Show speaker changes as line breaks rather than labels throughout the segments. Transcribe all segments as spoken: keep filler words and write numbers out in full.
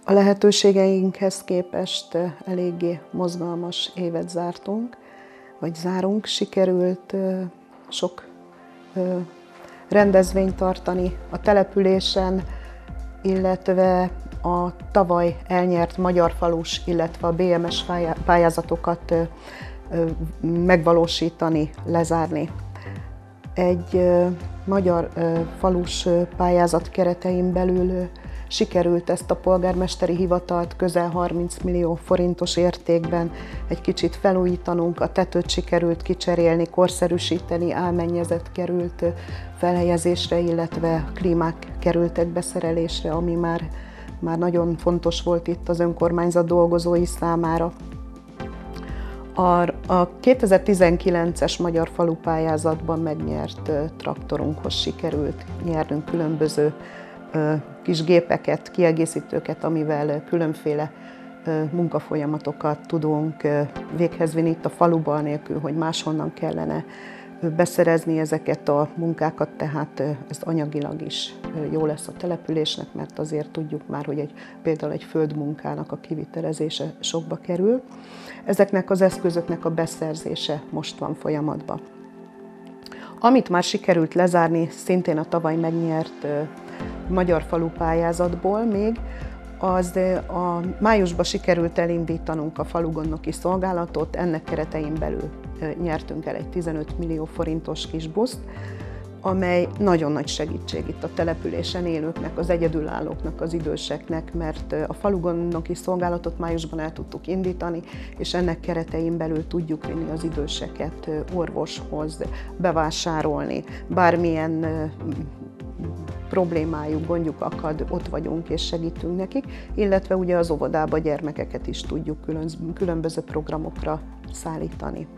A lehetőségeinkhez képest eléggé mozgalmas évet zártunk, vagy zárunk. Sikerült sok rendezvényt tartani a településen, illetve a tavaly elnyert Magyar Falus, illetve a bé em es pályázatokat megvalósítani, lezárni. Egy Magyar Falus pályázat keretein belül sikerült ezt a polgármesteri hivatalt közel harminc millió forintos értékben egy kicsit felújítanunk, a tetőt sikerült kicserélni, korszerűsíteni, álmennyezet került felhelyezésre, illetve klímák kerültek beszerelésre, ami már, már nagyon fontos volt itt az önkormányzat dolgozói számára. A kétezer-tizenkilences Magyar Falu pályázatban megnyert traktorunkhoz sikerült nyernünk különböző kis gépeket, kiegészítőket, amivel különféle munkafolyamatokat tudunk véghez vinni itt a faluban, nélkül, hogy máshonnan kellene beszerezni ezeket a munkákat, tehát ez anyagilag is jó lesz a településnek, mert azért tudjuk már, hogy egy, például egy földmunkának a kivitelezése sokba kerül. Ezeknek az eszközöknek a beszerzése most van folyamatban. Amit már sikerült lezárni, szintén a tavaly megnyert Magyar Falu pályázatból még, az a májusban sikerült elindítanunk a falugondnoki szolgálatot, ennek keretein belül nyertünk el egy tizenöt millió forintos kis buszt, amely nagyon nagy segítség itt a településen élőknek, az egyedülállóknak, az időseknek, mert a falugondnoki szolgálatot májusban el tudtuk indítani, és ennek keretein belül tudjuk vinni az időseket orvoshoz, bevásárolni, bármilyen problémájuk, gondjuk akad, ott vagyunk és segítünk nekik, illetve ugye az óvodába gyermekeket is tudjuk különböző programokra szállítani.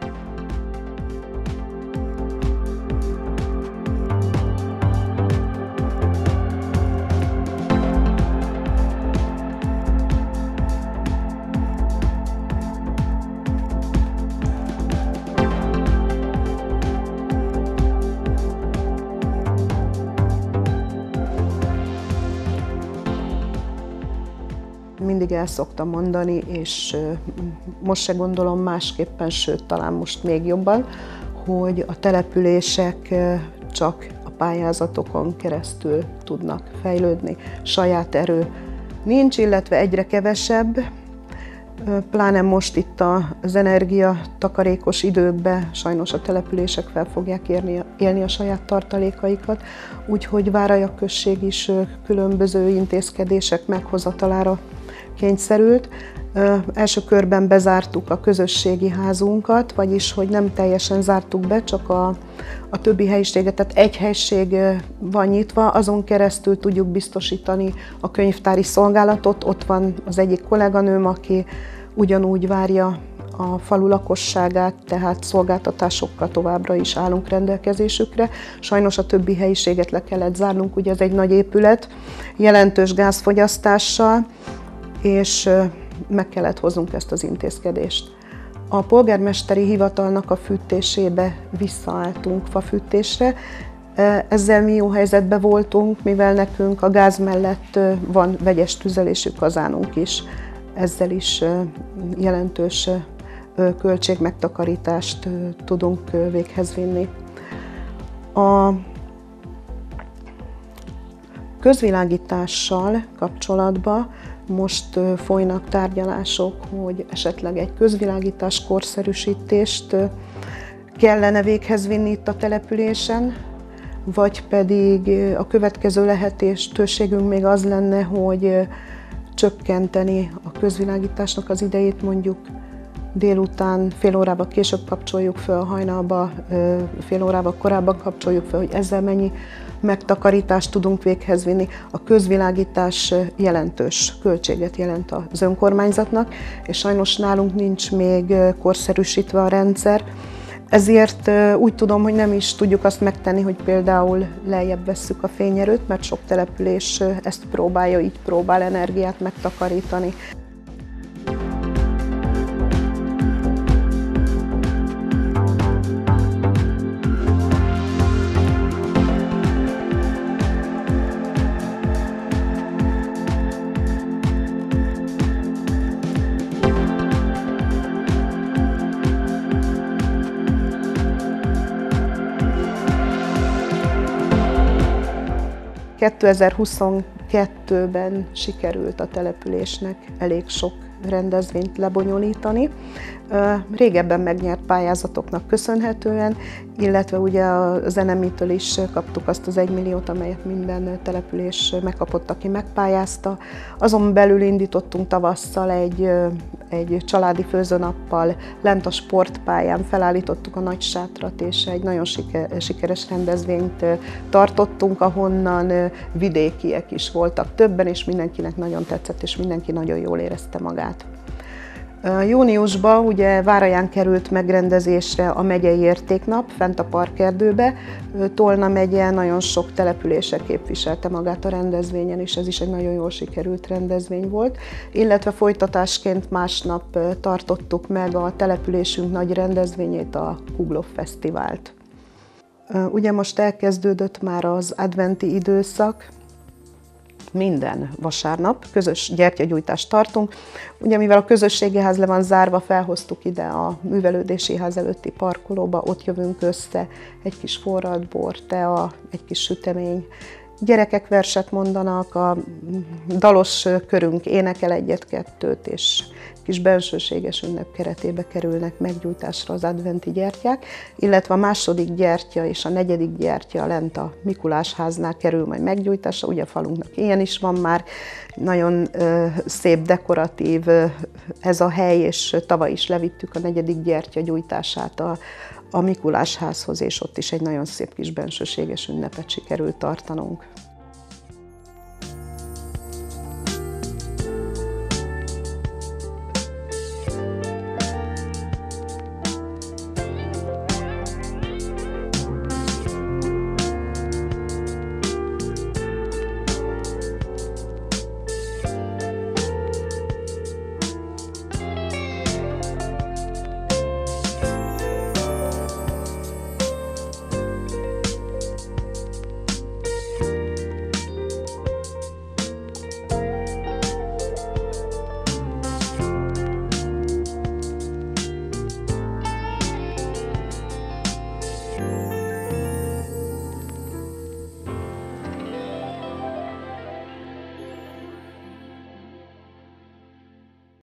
Mindig el szoktam mondani, és most se gondolom másképpen, sőt, talán most még jobban, hogy a települések csak a pályázatokon keresztül tudnak fejlődni. Saját erő nincs, illetve egyre kevesebb, pláne most itt az energiatakarékos időkben sajnos a települések fel fogják érni, élni a saját tartalékaikat, úgyhogy Várajak község is különböző intézkedések meghozatalára kényszerült. Ö, első körben bezártuk a közösségi házunkat, vagyis hogy nem teljesen zártuk be, csak a, a többi helyiséget, tehát egy helység van nyitva, azon keresztül tudjuk biztosítani a könyvtári szolgálatot. Ott van az egyik kolléganőm, aki ugyanúgy várja a falu lakosságát, tehát szolgáltatásokkal továbbra is állunk rendelkezésükre. Sajnos a többi helyiséget le kellett zárnunk, ugye ez egy nagy épület, jelentős gázfogyasztással, és meg kellett hoznunk ezt az intézkedést. A polgármesteri hivatalnak a fűtésébe visszaálltunk fafűtésre. Ezzel mi jó helyzetben voltunk, mivel nekünk a gáz mellett van vegyes tüzelésű kazánunk is. Ezzel is jelentős költségmegtakarítást tudunk véghez vinni. A közvilágítással kapcsolatban most folynak tárgyalások, hogy esetleg egy közvilágítás korszerűsítést kellene véghez vinni itt a településen, vagy pedig a következő lehetőségünk még az lenne, hogy csökkenteni a közvilágításnak az idejét, mondjuk délután fél órával később kapcsoljuk fel, hajnalba fél órával korábban kapcsoljuk fel, hogy ezzel mennyi megtakarítást tudunk véghez vinni. A közvilágítás jelentős költséget jelent az önkormányzatnak, és sajnos nálunk nincs még korszerűsítve a rendszer. Ezért úgy tudom, hogy nem is tudjuk azt megtenni, hogy például lejjebb vesszük a fényerőt, mert sok település ezt próbálja, így próbál energiát megtakarítani. kétezer-huszonkettőben sikerült a településnek elég sok rendezvényt lebonyolítani. Régebben megnyert pályázatoknak köszönhetően, illetve ugye a Zenemitől is kaptuk azt az egymilliót, amelyet minden település megkapott, aki megpályázta. Azon belül indítottunk tavasszal egy, egy családi főzőnappal, lent a sportpályán felállítottuk a nagy sátrat, és egy nagyon sikeres rendezvényt tartottunk, ahonnan vidékiek is voltak többen, és mindenkinek nagyon tetszett, és mindenki nagyon jól érezte magát. Júniusban ugye Váraján került megrendezésre a megyei értéknap, fent a Parkerdőbe. Tolna megye nagyon sok települése képviselte magát a rendezvényen, és ez is egy nagyon jól sikerült rendezvény volt. Illetve folytatásként másnap tartottuk meg a településünk nagy rendezvényét, a Kuglov Fesztivált. Ugye most elkezdődött már az adventi időszak, minden vasárnap közös gyertyagyújtást tartunk. Ugye mivel a közösségi ház le van zárva, felhoztuk ide a művelődési ház előtti parkolóba, ott jövünk össze, egy kis forralt bor, tea, egy kis sütemény. Gyerekek verset mondanak, a dalos körünk énekel egyet-kettőt, és kis bensőséges ünnep keretébe kerülnek meggyújtásra az adventi gyertyák, illetve a második gyertya és a negyedik gyertya lent a Mikulás háznál kerül majd meggyújtásra. Ugye a falunknak ilyen is van már, nagyon szép, dekoratív ez a hely, és tavaly is levittük a negyedik gyertya gyújtását a, a Mikulás házhoz, és ott is egy nagyon szép kis bensőséges ünnepet sikerült tartanunk.